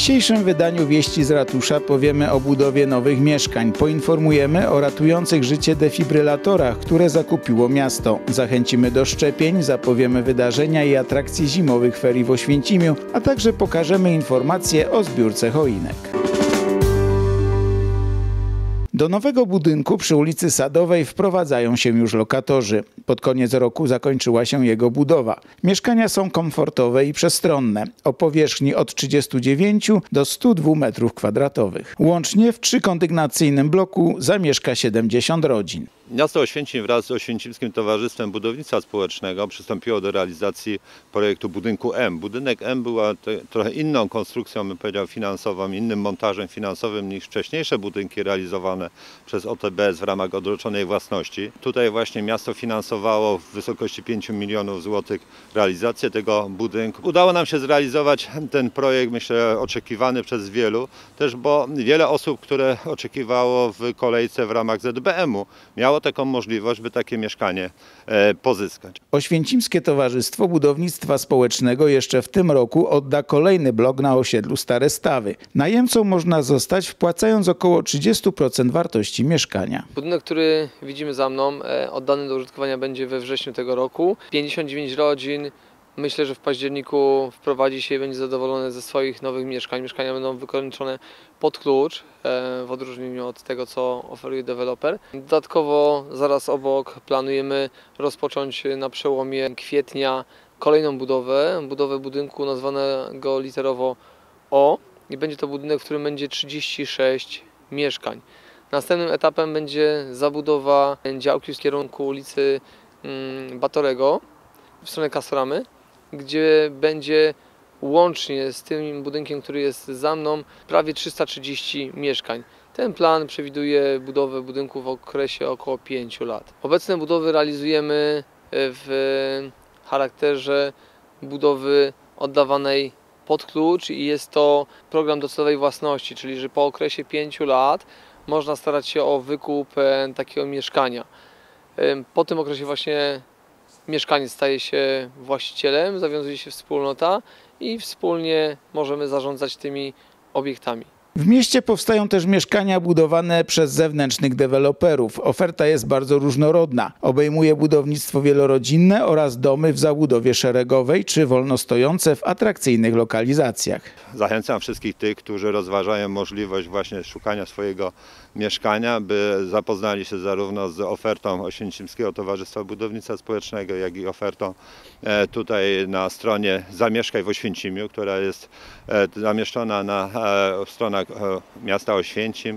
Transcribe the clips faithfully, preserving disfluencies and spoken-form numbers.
dzisiejszym wydaniu Wieści z Ratusza powiemy o budowie nowych mieszkań. Poinformujemy o ratujących życie defibrylatorach, które zakupiło miasto. Zachęcimy do szczepień, zapowiemy wydarzenia i atrakcje zimowych ferii w Oświęcimiu, a także pokażemy informacje o zbiórce choinek. Do nowego budynku przy ulicy Sadowej wprowadzają się już lokatorzy. Pod koniec roku zakończyła się jego budowa. Mieszkania są komfortowe i przestronne, o powierzchni od trzydziestu dziewięciu do stu dwóch metrów kwadratowych. Łącznie w trzykondygnacyjnym bloku zamieszka siedemdziesiąt rodzin. Miasto Oświęcim wraz z Oświęcimskim Towarzystwem Budownictwa Społecznego przystąpiło do realizacji projektu budynku M. Budynek M była trochę inną konstrukcją, bym powiedział, finansową, innym montażem finansowym niż wcześniejsze budynki realizowane przez O T B S w ramach odroczonej własności. Tutaj właśnie miasto finansowało w wysokości pięciu milionów złotych realizację tego budynku. Udało nam się zrealizować ten projekt, myślę, oczekiwany przez wielu, też bo wiele osób, które oczekiwało w kolejce w ramach Z B M u, miało taką możliwość, by takie mieszkanie e, pozyskać. Oświęcimskie Towarzystwo Budownictwa Społecznego jeszcze w tym roku odda kolejny blok na osiedlu Stare Stawy. Najemcą można zostać, wpłacając około trzydzieści procent wartości mieszkania. Budynek, który widzimy za mną, e, oddany do użytkowania będzie we wrześniu tego roku. pięćdziesiąt dziewięć rodzin. Myślę, że w październiku wprowadzi się i będzie zadowolone ze swoich nowych mieszkań. Mieszkania będą wykończone pod klucz, w odróżnieniu od tego, co oferuje deweloper. Dodatkowo zaraz obok planujemy rozpocząć na przełomie kwietnia kolejną budowę, budowę budynku nazwanego literowo O. I będzie to budynek, w którym będzie trzydzieści sześć mieszkań. Następnym etapem będzie zabudowa działki w kierunku ulicy Batorego w stronę Castoramy, gdzie będzie łącznie z tym budynkiem, który jest za mną, prawie trzysta trzydzieści mieszkań. Ten plan przewiduje budowę budynku w okresie około pięciu lat. Obecne budowy realizujemy w charakterze budowy oddawanej pod klucz i jest to program docelowej własności, czyli że po okresie pięciu lat można starać się o wykup takiego mieszkania. Po tym okresie właśnie mieszkaniec staje się właścicielem, zawiązuje się wspólnota i wspólnie możemy zarządzać tymi obiektami. W mieście powstają też mieszkania budowane przez zewnętrznych deweloperów. Oferta jest bardzo różnorodna. Obejmuje budownictwo wielorodzinne oraz domy w zabudowie szeregowej czy wolnostojące w atrakcyjnych lokalizacjach. Zachęcam wszystkich tych, którzy rozważają możliwość właśnie szukania swojego mieszkania, by zapoznali się zarówno z ofertą Oświęcimskiego Towarzystwa Budownictwa Społecznego, jak i ofertą tutaj na stronie Zamieszkaj w Oświęcimiu, która jest zamieszczona na stronach miasta Oświęcim.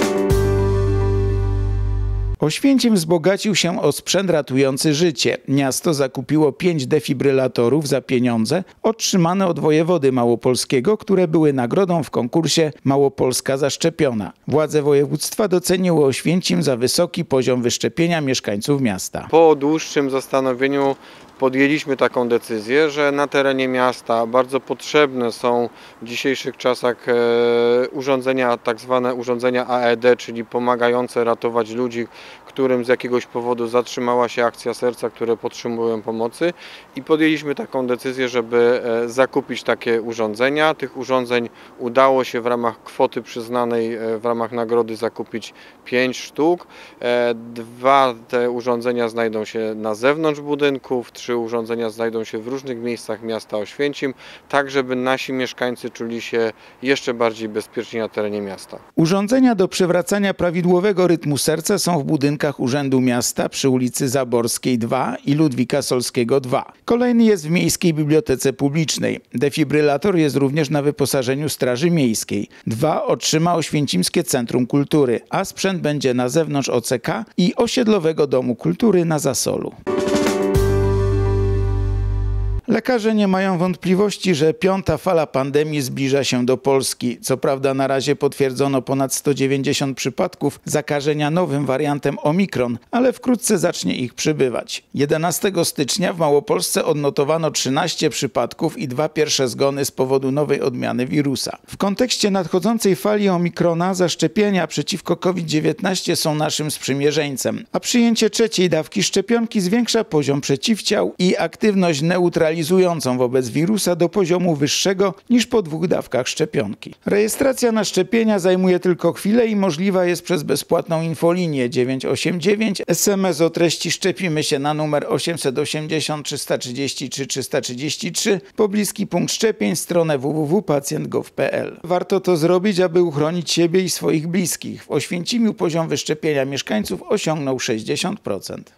Oświęcim wzbogacił się o sprzęt ratujący życie. Miasto zakupiło pięć defibrylatorów za pieniądze otrzymane od wojewody małopolskiego, które były nagrodą w konkursie Małopolska Zaszczepiona. Władze województwa doceniły Oświęcim za wysoki poziom wyszczepienia mieszkańców miasta. Po dłuższym zastanowieniu podjęliśmy taką decyzję, że na terenie miasta bardzo potrzebne są w dzisiejszych czasach urządzenia, tak zwane urządzenia A E D, czyli pomagające ratować ludzi, którym z jakiegoś powodu zatrzymała się akcja serca, które potrzebują pomocy, i podjęliśmy taką decyzję, żeby zakupić takie urządzenia. Tych urządzeń udało się w ramach kwoty przyznanej w ramach nagrody zakupić pięć sztuk. Dwa te urządzenia znajdą się na zewnątrz budynków, trzy urządzenia znajdą się w różnych miejscach miasta Oświęcim, tak żeby nasi mieszkańcy czuli się jeszcze bardziej bezpiecznie na terenie miasta. Urządzenia do przywracania prawidłowego rytmu serca są w budynkach Urzędu Miasta przy ulicy Zaborskiej dwa i Ludwika Solskiego dwa. Kolejny jest w Miejskiej Bibliotece Publicznej. Defibrylator jest również na wyposażeniu Straży Miejskiej. Dwa otrzyma Oświęcimskie Centrum Kultury, a sprzęt będzie na zewnątrz O C K i Osiedlowego Domu Kultury na Zasolu. Lekarze nie mają wątpliwości, że piąta fala pandemii zbliża się do Polski. Co prawda na razie potwierdzono ponad sto dziewięćdziesiąt przypadków zakażenia nowym wariantem Omikron, ale wkrótce zacznie ich przybywać. jedenastego stycznia w Małopolsce odnotowano trzynaście przypadków i dwa pierwsze zgony z powodu nowej odmiany wirusa. W kontekście nadchodzącej fali Omikrona zaszczepienia przeciwko COVID dziewiętnaście są naszym sprzymierzeńcem, a przyjęcie trzeciej dawki szczepionki zwiększa poziom przeciwciał i aktywność neutralizującą immunizującą wobec wirusa do poziomu wyższego niż po dwóch dawkach szczepionki. Rejestracja na szczepienia zajmuje tylko chwilę i możliwa jest przez bezpłatną infolinię dziewięć osiem dziewięć, es em es o treści szczepimy się na numer osiemset osiemdziesiąt trzysta trzydzieści trzy trzysta trzydzieści trzy, pobliski punkt szczepień, stronę w w w kropka pacjent kropka gov kropka p l. Warto to zrobić, aby uchronić siebie i swoich bliskich. W Oświęcimiu poziom wyszczepienia mieszkańców osiągnął sześćdziesiąt procent.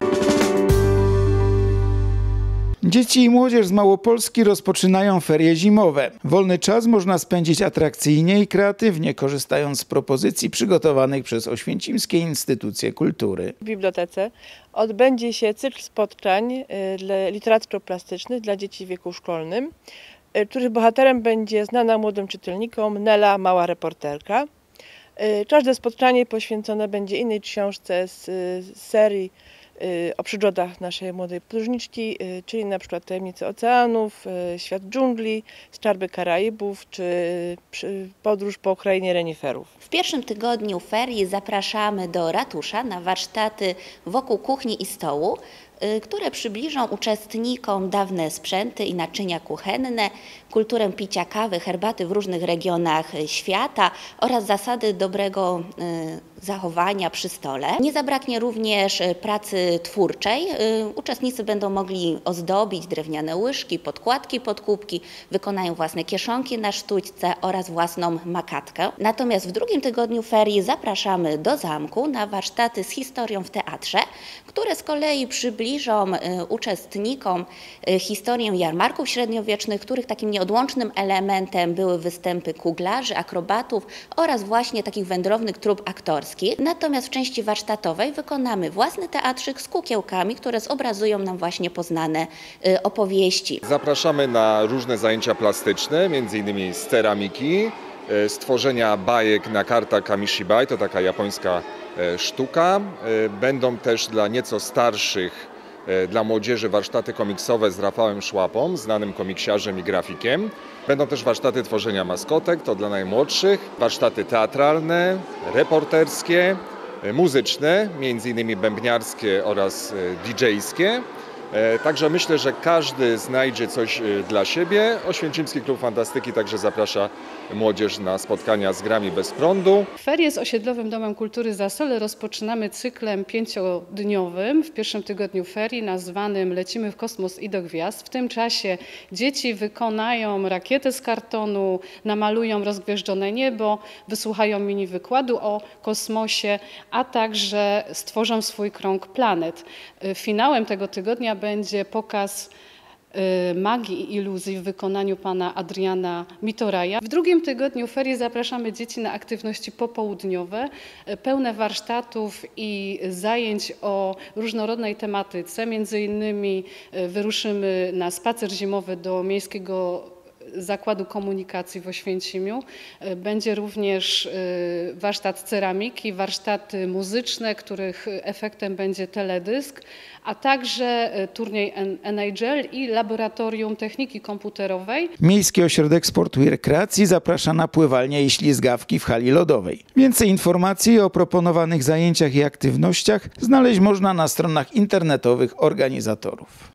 Dzieci i młodzież z Małopolski rozpoczynają ferie zimowe. Wolny czas można spędzić atrakcyjnie i kreatywnie, korzystając z propozycji przygotowanych przez oświęcimskie instytucje kultury. W bibliotece odbędzie się cykl spotkań literacko-plastycznych dla dzieci w wieku szkolnym, których bohaterem będzie znana młodym czytelnikom Nela, mała reporterka. Każde spotkanie poświęcone będzie innej książce z serii o przygodach naszej młodej podróżniczki, czyli na przykład Tajemnice Oceanów, Świat dżungli, Skarby Karaibów, czy Podróż po krainie reniferów. W pierwszym tygodniu ferii zapraszamy do ratusza na warsztaty wokół kuchni i stołu, które przybliżą uczestnikom dawne sprzęty i naczynia kuchenne, kulturę picia kawy, herbaty w różnych regionach świata oraz zasady dobrego zachowania przy stole. Nie zabraknie również pracy twórczej. Uczestnicy będą mogli ozdobić drewniane łyżki, podkładki pod kubki, wykonają własne kieszonki na sztućce oraz własną makatkę. Natomiast w drugim tygodniu ferii zapraszamy do zamku na warsztaty z historią w teatrze, które z kolei przybliżą uczestnikom historię jarmarków średniowiecznych, których takim nieodłącznym elementem były występy kuglarzy, akrobatów oraz właśnie takich wędrownych trup aktorskich. Natomiast w części warsztatowej wykonamy własny teatrzyk z kukiełkami, które zobrazują nam właśnie poznane opowieści. Zapraszamy na różne zajęcia plastyczne, między innymi z ceramiki, stworzenia bajek na kartach kamishibai, to taka japońska sztuka. Będą też dla nieco starszych, dla młodzieży warsztaty komiksowe z Rafałem Szłapą, znanym komiksiarzem i grafikiem. Będą też warsztaty tworzenia maskotek, to dla najmłodszych, warsztaty teatralne, reporterskie, muzyczne, między innymi bębniarskie oraz didżejskie. Także myślę, że każdy znajdzie coś dla siebie. Oświęcimski Klub Fantastyki także zaprasza młodzież na spotkania z grami bez prądu. Ferie z Osiedlowym Domem Kultury Zasole rozpoczynamy cyklem pięciodniowym w pierwszym tygodniu ferii nazwanym Lecimy w kosmos i do gwiazd. W tym czasie dzieci wykonają rakietę z kartonu, namalują rozgwieżdżone niebo, wysłuchają mini wykładu o kosmosie, a także stworzą swój krąg planet. Finałem tego tygodnia będzie pokaz magii i iluzji w wykonaniu pana Adriana Mitoraja. W drugim tygodniu ferii zapraszamy dzieci na aktywności popołudniowe, pełne warsztatów i zajęć o różnorodnej tematyce. Między innymi wyruszymy na spacer zimowy do Miejskiego Zakładu Komunikacji w Oświęcimiu. Będzie również warsztat ceramiki, warsztaty muzyczne, których efektem będzie teledysk, a także turniej N H L i Laboratorium Techniki Komputerowej. Miejski Ośrodek Sportu i Rekreacji zaprasza na pływalnię i ślizgawki w hali lodowej. Więcej informacji o proponowanych zajęciach i aktywnościach znaleźć można na stronach internetowych organizatorów.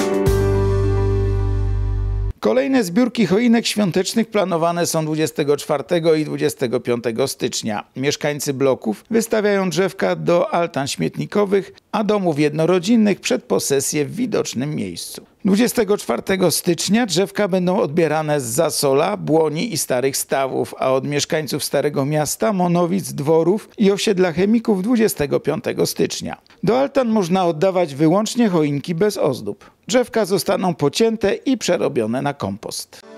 Kolejne zbiórki choinek świątecznych planowane są dwudziestego czwartego i dwudziestego piątego stycznia. Mieszkańcy bloków wystawiają drzewka do altan śmietnikowych, a domów jednorodzinnych przed posesję w widocznym miejscu. dwudziestego czwartego stycznia drzewka będą odbierane z Zasola, Błoni i Starych Stawów, a od mieszkańców Starego Miasta, Monowic, Dworów i osiedla Chemików dwudziestego piątego stycznia. Do altan można oddawać wyłącznie choinki bez ozdób. Drzewka zostaną pocięte i przerobione na kompost.